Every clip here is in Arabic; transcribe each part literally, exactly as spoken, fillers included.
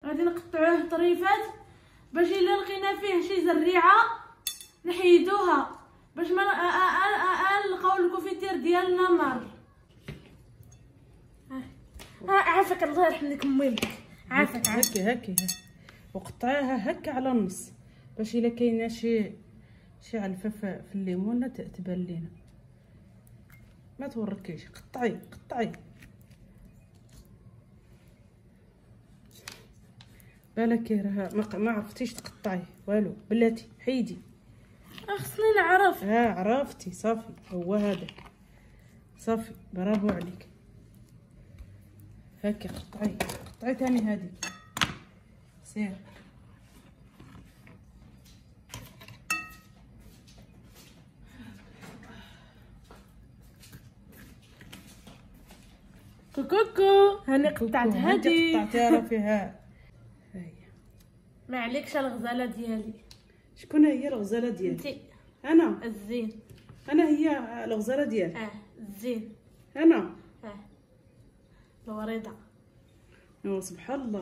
غادي نقطعوه طريفات باش الا لقينا فيه شي زريعه نحيدوها باش ما نلقاو الكوفيتير ديالنا مار. ها عافاك الله يرحم لك امك، عافاك عافاك. هكا هكا وقطعيها هكا على النص باش الا كاينه شي شي علفه في الليمونه تبان لينا. ما توركيش، قطعي قطعي. بالك راه ما عرفتيش تقطعي والو بلاتي، حيدي. خصني نعرف. ها عرفتي صافي، هو هذا صافي، برافو عليك. هكا قطعي قطعي ثاني هذه سير. كوكوكو هاني قطعت هذه. قطعتيها راه فيها. هاهي ما عليكش الغزاله ديالي. شكون هي الغزاله ديالي؟ انتي. انا الزين. انا هي الغزاله ديالي. اه الزين. انا اه الوريضه. او سبحان الله.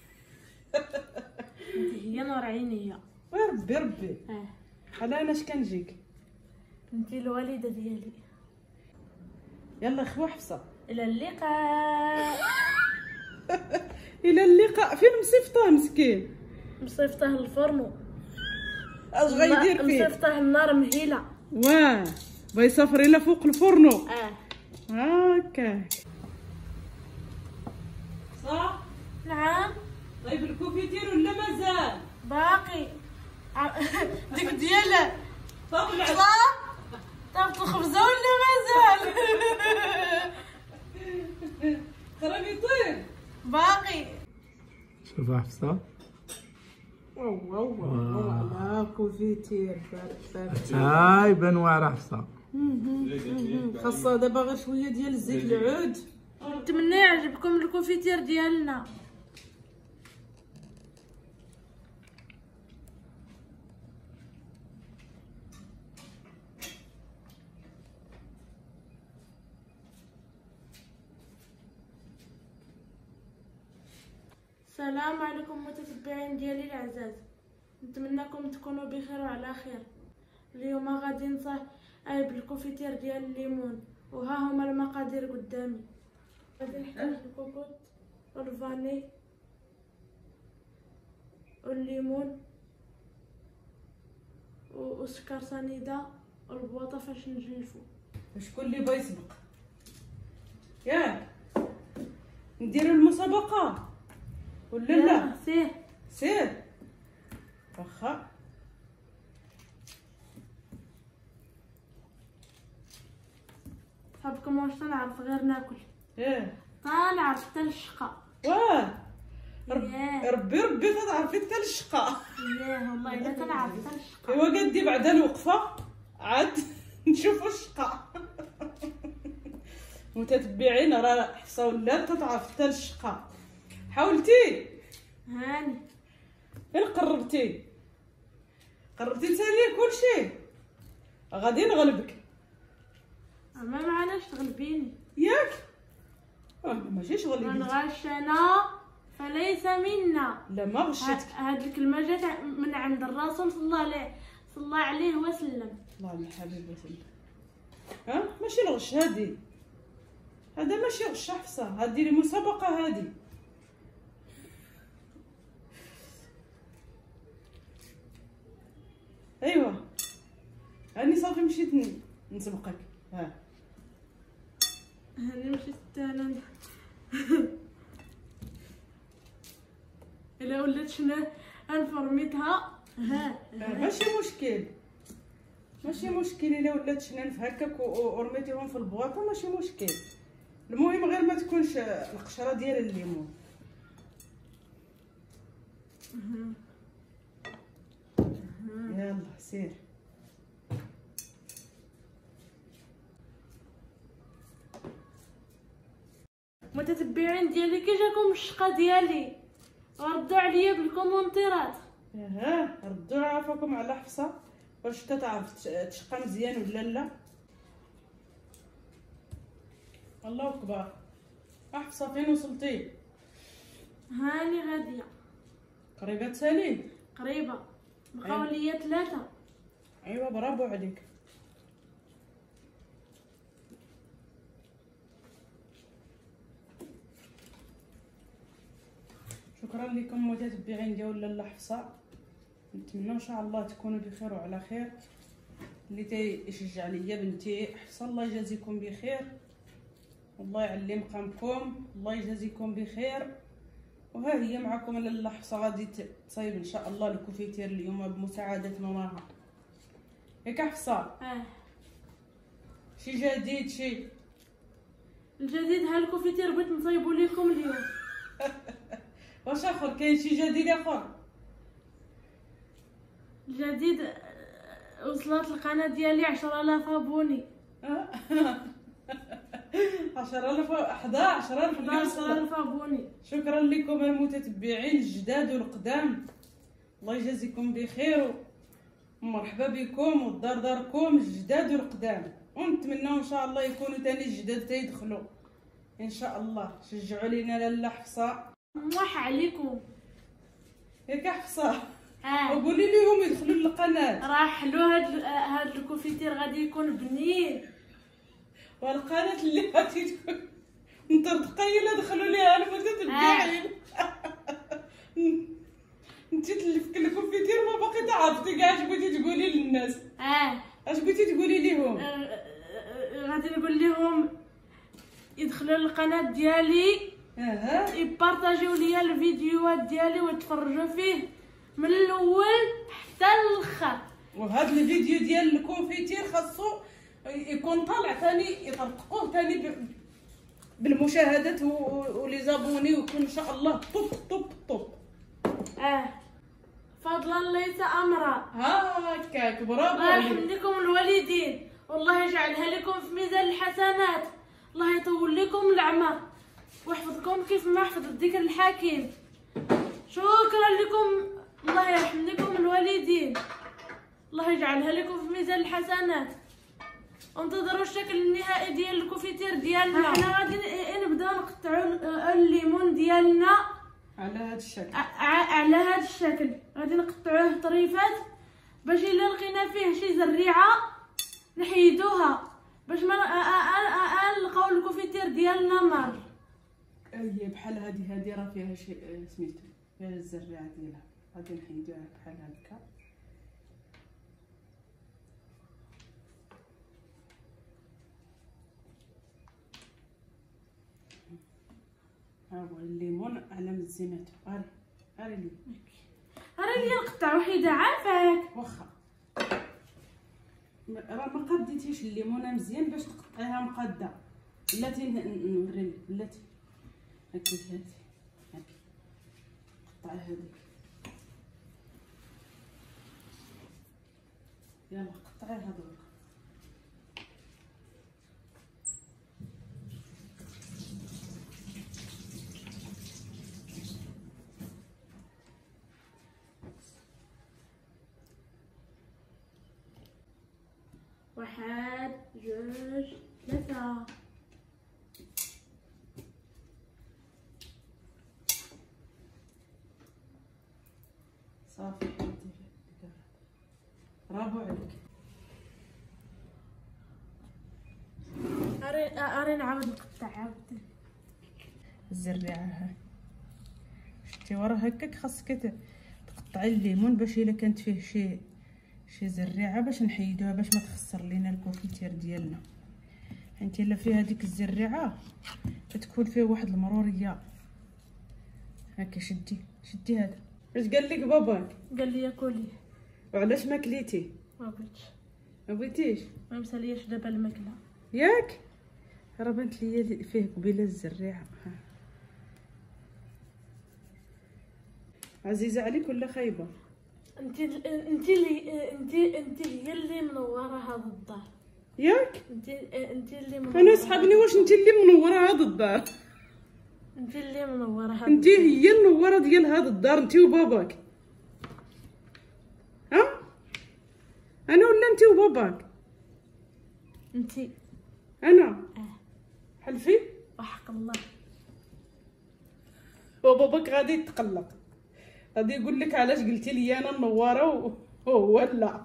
انتي هي نور عينيا. ربي ربي. اه بحال انا اش كنجيك. انتي الوالده ديالي. يلا خوا حفصه، الى اللقاء. الى اللقاء. فين مصيفطه مسكين؟ مصيفطه للفرنو. اش غيدير فيه؟ مصيفطه النار مهيله. واه بغا يسافر الى فوق الفرنو. اه هكا صح. نعم. طيب الكوفيتير ولا مازال باقي؟ ديك ديال طابل طابت الخبزه ولا مازال؟ قرب يطير. باقي. شوف حفصة. واو واو واو على كوفيتير بارك. هاي بان واعرة حفصة. خاصها دابا غير شويه ديال الزيت العود. نتمنى يعجبكم الكوفيتير ديالنا. السلام عليكم متتبعين ديالي العزاز، نتمنىكم تكونوا بخير وعلى خير. اليوم غادي نصايب بالكوفيتير ديال الليمون، وها هما المقادير قدامي. غادي نحتاج الكوكوط والفاني والليمون والسكر سنيده والبواطه فاش نجلفو. شكون اللي بغا يسبق؟ ياك نديرو المسابقه ولا لا؟ سير سير واخا. صحابكم واش تنعرف غير ناكل؟ ايه تنعرف حتى الشقه. واه ياه. ربي ربي تتعرفي حتى الشقه. ياه والله الا تنعرف حتى الشقه. ايوا قدي بعدا الوقفه عاد نشوفوا الشقه. متتبعين راه حصه ولات تتعرف حتى الشقه. حاولتي؟ هاني فين قربتي؟ قربتي تسالي كلشي. غادي نغلبك. ما معناش تغلبيني ياك؟ اه ماشي شغل من قلت. غشنا فليس منا. لا ما غشيتك. هاد الكلمه جات من عند الرسول صلى الله عليه صلى الله عليه وسلم. اللهم حبيبي سلم. ها ماشي الغش هادي، هذا ماشي غش حفصه، هادي لي مسابقه هادي. ايوا هاني صافي مشيت نسبقك. ها هاني مشيت انا. الا ولات شنو انفورميتها. ها ماشي مشكل، ماشي مشكل الا ولات شنان في هكاك ورميتيهم في البواطه ماشي مشكل. المهم غير ما تكونش القشره ديال الليمون. يلا سير. متتبعين ديالي كي جاكم الشقه ديالي؟ ردوا عليا بالكومونتيرات. ها ردوا عافاكم على حفصه واش تعرف تشقى مزيان ولا لا. الله اكبر. حفصه فين وصلتي؟ هاني غاديه. قريبه تسالي. قريبه، بقاو ليا ثلاثه. ايوا برافو عليك. شكرا لكم متتبعين ديال لاله حفصه، نتمنى ان شاء الله تكونوا بخير وعلى خير. اللي تيشجع ليا بنتي حفصه الله يجازيكم بخير، والله يعلي مقامكم، الله يجازيكم بخير. وها هي معكم لاله حفصه غادي تصايب ان شاء الله الكوفيتير اليوم بمساعده ماماها. ياك حفصه؟ اه شي جديد؟ شي الجديد ها الكوفيتير بغيت نصايبو لكم اليوم. واش اخر؟ كاين شي جديد اخر؟ الجديد آه، وصلت القناه ديالي عشرة آلاف ابوني. عشرة آلاف حداش عشرة آلاف عشرة آلاف ابوني. شكرا لكم المتتبعين الجداد والقدام، الله يجازيكم بخير ومرحبا بكم والدار داركم الجداد والقدام. ونتمنى ان شاء الله يكونوا تاني الجداد تيدخلوا ان شاء الله. شجعوا لينا لاله حفصه. موح عليكم. ياك حفصه؟ اه وقولي لهم يدخلوا للقناه. راه حلو هاد هاد الكوفيتير غادي يكون بنين. والقناه اللي غادي تكون مطرطقيه دخلوا ليها المتتبعين. انت تلفك الكوفيتير ما باقي تعرفتي كاع اش بغيتي تقولي للناس. اه اش بغيتي تقولي لهم؟ آه، آه، غادي نقول لهم يدخلوا للقناه ديالي، اها يبارطاجيو ليا الفيديوهات ديالي ويتفرجوا فيه من الاول حتى الاخر. وهذا الفيديو ديال الكونفيتير خاصو يكون طالع ثاني يطرطقوه ثاني ب- بالمشاهدات و- ولي زابوني، ويكون ان شاء الله طوب طوب طوب. اه فضلا ليس امرا. هاكاك برافو الله عليك. يرحم لكم الوالدين والله يجعلها لكم في ميزان الحسنات، الله يطول لكم العمر ويحفظكم كيف ما حفظ الذكر الحكيم. شكرا لكم، الله يرحم لكم الوالدين، الله يجعلها لكم في ميزان الحسنات. انتظروا الشكل النهائي ديال الكوفيتير ديالنا. حنا غادي نبداو نقطعوا الليمون ديالنا على هذا الشكل. ع- على هذا الشكل. غادي نقطعوه طريفات باش الا لقينا فيه شي زريعه نحيدوها باش ما نلقاو الكوفيتير ديالنا مر. هي بحال هذه هذه راه فيها شي آه، سميتو فيها الزريعه ديالها، غادي نحيدوها بحال هكا. ها هو الليمون على مزيناتو. هاري هاري الليمون. راه لي نقطع وحيده عافاك. واخا م- راه ما قديتيش الليمونه مزيان باش تقطعيها مقاده. بلاتي ن- ن- نوري لك بلاتي هاكي هادي هاكي قطعي هذيك. يلا قطعي هذوك. واحد جوج ثلاثة. صافي حيدي. برافو عليك. اري اري نعاود نقطع عاود. الزريعه ها شتي ورا هكاك خاصك ت- تقطعي الليمون باش الا كانت فيه شي شي زريعه باش نحيدوها باش ما تخسر لينا الكوفيتير ديالنا. انت الا فيها ديك الزريعه تكون فيه واحد المروريه هكا. شدي شدي هذا. اش قال لك باباك؟ قال لي كلي وعلاش ما كليتي؟ ما بغيتش، ما بغيتيش ما مسالياش دابا الماكله. ياك؟ راه بانت ليا فيه قبيله الزريعه. ها. عزيزه عليك ولا خايبه؟ انت انت اللي انت انت هي اللي منوره هذا الدار. ياك؟ انت انت اللي منوره. انا سحبني واش انت اللي منوره هذا الدار؟ انت اللي منوره هذا انت هي النوره ديال هذا الدار انت وباباك. ها انا ولا انت وباباك؟ انت. انا اه حلفي وحق الله. وباباك غادي يتقلق. غادي يقول لك علاش قلتي لي انا النواره وهو لا.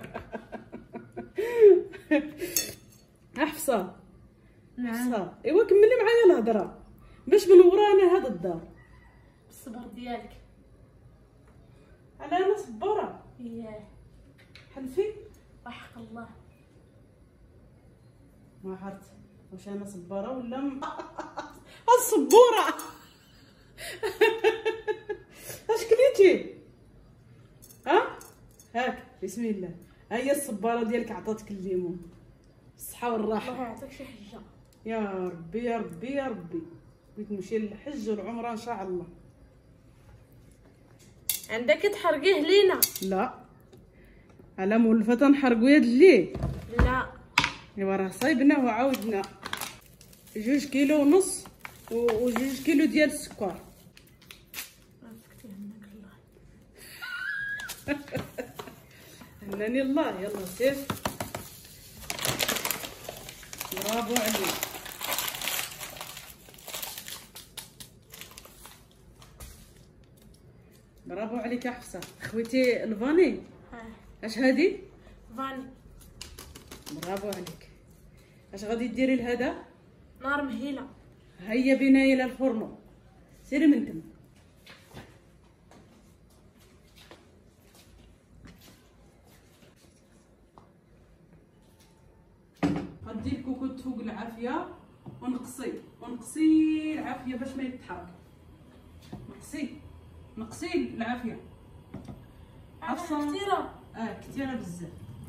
حفصه نعم. حفصه ايوا كملي معايا الهضره باش من ورانا هذا الدار. بالصبر ديالك. على انا صبوره. اياه حلفي. وحق الله. ما عرفت واش انا صباره ولا م... الصبوره. اش كليتي؟ ها هاك بسم الله، ها هي الصباره ديالك عطاتك الليمون بالصحه والراحه. الله يعطيك شي حجه. يا ربي يا ربي يا ربي، بغيت نمشي للحج والعمره ان شاء الله. عندك تحرقيه لينا؟ لا على مولفه تنحرقو يد الليل. لا ايوا راه صايبنا وعاودنا جوج كيلو ونص وجوج كيلو ديال السكر. سكتي عنك الله. هناني الله. يلا سير. برافو عليك. برافو عليك يا حفصه. خويتي الفاني. ها اش هادي؟ فاني. برافو عليك. اش غادي ديري لهذا؟ نار مهيله. هيا بنا الى الفرن. سيري من تما. غدي الكوكوط فوق العافيه ونقصي ونقصي العافيه باش ما يتحرق. نقصي نقصي العافيه. عفصه كثيره. اه كثيره بزاف.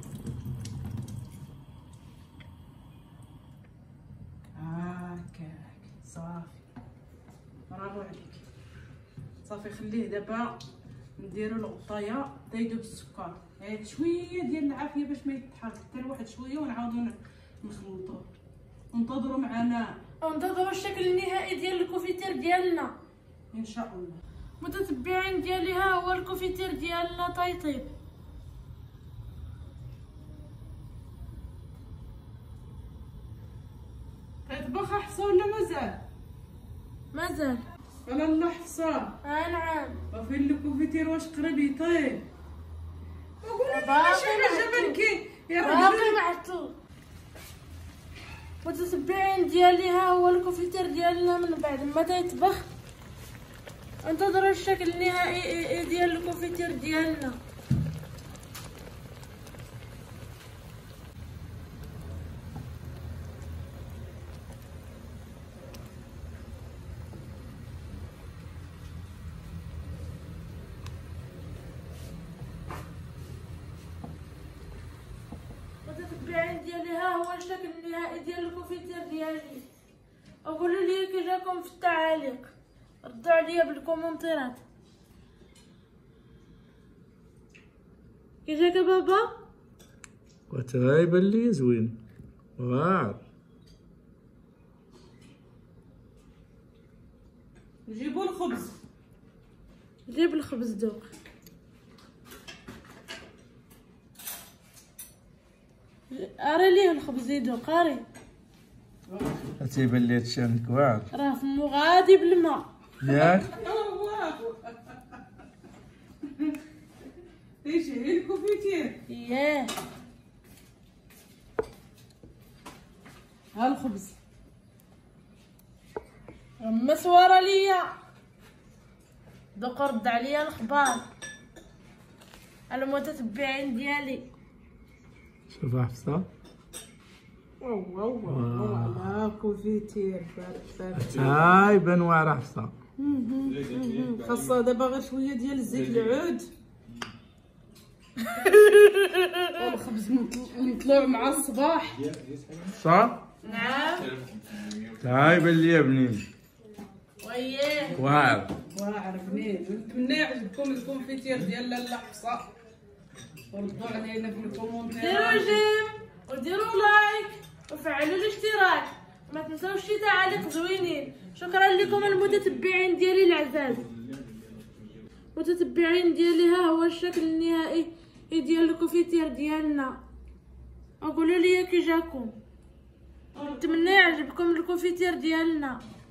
هاكاك صافي. برافو عليك. صافي خليه دابا نديرو الغطايه تيدوب السكر. هاد شويه ديال العافيه باش ما يتحرق حتى لواحد شويه ونعاودو نخلطوه. انتظروا معنا. انتظروا الشكل النهائي ديال الكوفيتير ديالنا ان شاء الله. متتبعين ديالي. ها هو الكوفيتير ديالنا طيطيب. تطبخ حفصه ولا مازال؟ مازال. على الله حفصه. اه نعم. وفين الكوفيتير واش قريب يطيب؟ وقولي لي باقي شي حاجه معطل. بالكي يا باقي رجل. معطل. متتبعين ديالي. ها هو الكوفيتير ديالنا من بعد ما تيطبخ. انتظروا الشكل النهائي ديال الكوفيتير ديالنا. متتبعين ديالي. ها هو الشكل النهائي ديال الكوفيتير ديالي. قولوا لي كي جاكم في التعاليق. ردوا عليا بالكومنتيرات. كي جاك بابا؟ وترايب اللي زوين واعر. نجيبوا الخبز. جيب الخبز دوق. اري ليه الخبز يدوق. اري تيبان لي هادشي عندك واعر. راه فمو غادي بالماء ياك ايش هي الكوفيتير؟ ياه. ها الخبز. مسوره ليا دوق. رد عليا الاخبار المتتبعين ديالي. شوف حفصه. واو واو واو على كوفيتير بارك بارك. هاي بان واعره حفصه. خاصها دابا غير شويه ديال الزيت العود. والخبز مطلوع مع الصباح. صح. نعم. هاي بان لي بنين وياه واعر. واعر بنين. نتمنى يعجبكم الكونفيتير ديال لاله حفصه. وردوا علينا في الكومونتير. ديروا جيم وديروا لايك وفعلوا الاشتراك. ما تنساوش شي تعاليق زوينين. شكرا لكم المتتبعين ديالي العزاز. متتبعين ديالي. ها هو الشكل النهائي ديال الكوفيتير ديالنا. قولوا لي كي جاكم. نتمنى يعجبكم الكوفيتير ديالنا.